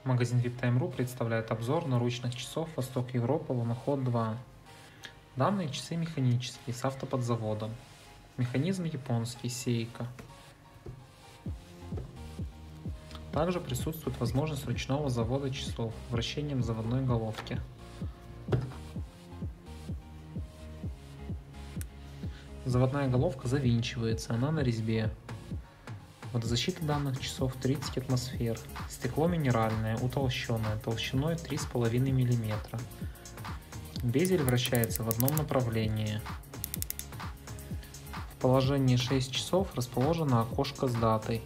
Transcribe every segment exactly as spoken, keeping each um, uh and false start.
Магазин VIPtime точка ру представляет обзор наручных часов Восток Европа Луноход два. Данные часы механические, с автоподзаводом. Механизм японский, Seiko. Также присутствует возможность ручного завода часов, вращением заводной головки. Заводная головка завинчивается, она на резьбе. Водозащита данных часов тридцать атмосфер. Стекло минеральное, утолщенное, толщиной три с половиной миллиметра. Безель вращается в одном направлении. В положении шесть часов расположено окошко с датой.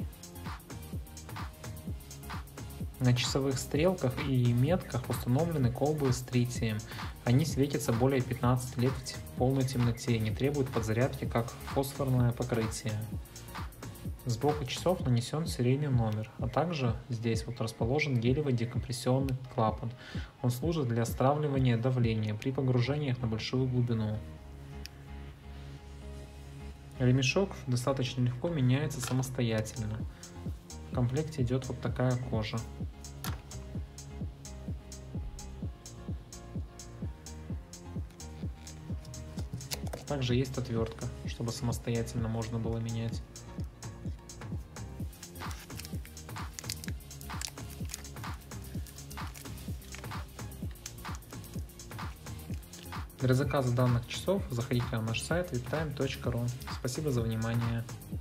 На часовых стрелках и метках установлены колбы с тритием. Они светятся более пятнадцати лет в полной темноте и не требуют подзарядки, как фосфорное покрытие. Сбоку часов нанесен серийный номер, а также здесь вот расположен гелевый декомпрессионный клапан. Он служит для стравливания давления при погружениях на большую глубину. Ремешок достаточно легко меняется самостоятельно. В комплекте идет вот такая кожа. Также есть отвертка, чтобы самостоятельно можно было менять. Для заказа данных часов заходите на наш сайт виптайм точка ру. Спасибо за внимание.